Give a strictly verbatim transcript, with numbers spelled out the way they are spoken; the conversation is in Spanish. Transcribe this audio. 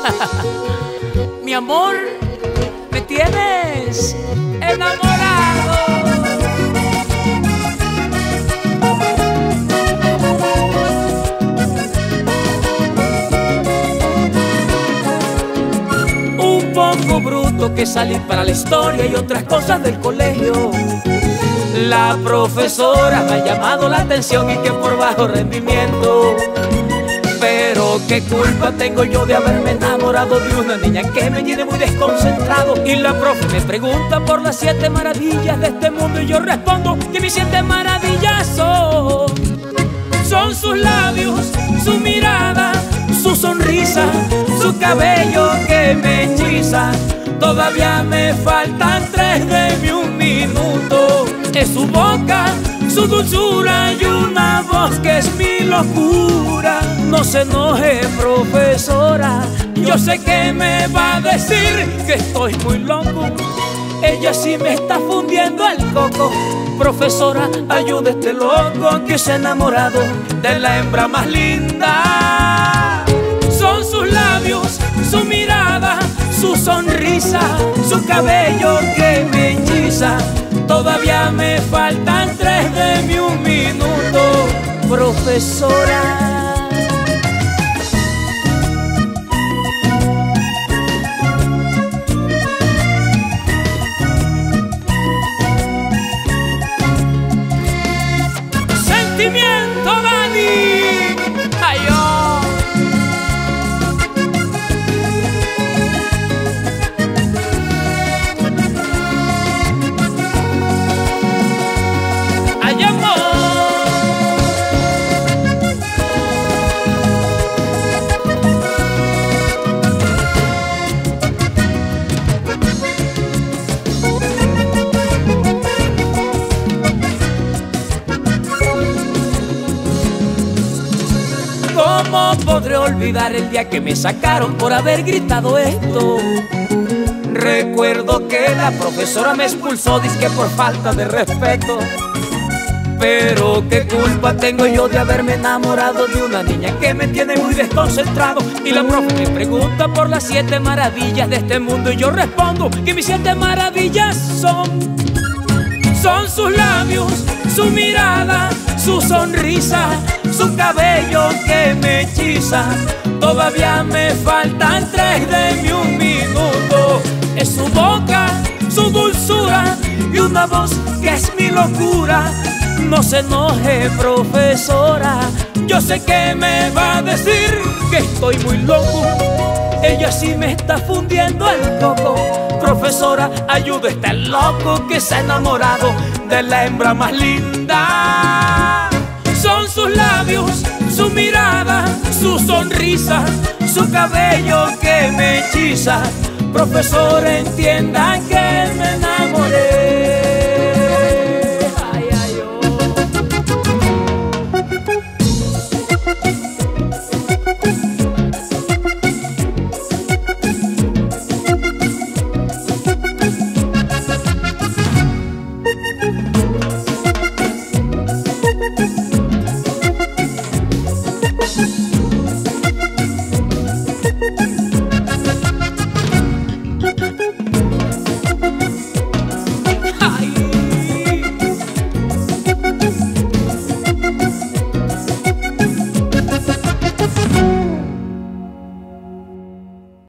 Mi amor, me tienes enamorado. Un poco bruto que salir para la historia y otras cosas del colegio. La profesora me ha llamado la atención y que por bajo rendimiento. Pero qué culpa tengo yo de haberme enamorado de una niña que me tiene muy desconcentrado. Y la profe me pregunta por las siete maravillas de este mundo y yo respondo que mis siete maravillas son Son sus labios, su mirada, su sonrisa, su cabello que me hechiza. Todavía me faltan tres de mi un minuto. Es su boca, su dulzura y una voz que es mi locura. No se enoje, profesora, yo sé que me va a decir que estoy muy loco. Ella sí me está fundiendo el coco. Profesora, ayude a este loco que se ha enamorado de la hembra más linda. Son sus labios, su mirada, su sonrisa, su cabello que me hechiza. Todavía me faltan tres de mi un minuto, profesora. Sentimiento, Dani. Ay, oh. Ay, amor. ¿Cómo podré olvidar el día que me sacaron por haber gritado esto? Recuerdo que la profesora me expulsó, dizque por falta de respeto. Pero qué culpa tengo yo de haberme enamorado de una niña que me tiene muy desconcentrado. Y la profe me pregunta por las siete maravillas de este mundo y yo respondo que mis siete maravillas son Son sus labios, su mirada, su sonrisa, su cabello que me hechiza. Todavía me faltan tres de mi un minuto. Es su boca, su dulzura y una voz que es mi locura. No se enoje, profesora, yo sé que me va a decir que estoy muy loco. Ella sí me está fundiendo el coco. Profesora, ayuda a este loco que se ha enamorado de la hembra más linda. Son sus labios, su mirada, su sonrisa, su cabello que me hechiza. Profesora, entienda que me enamoré.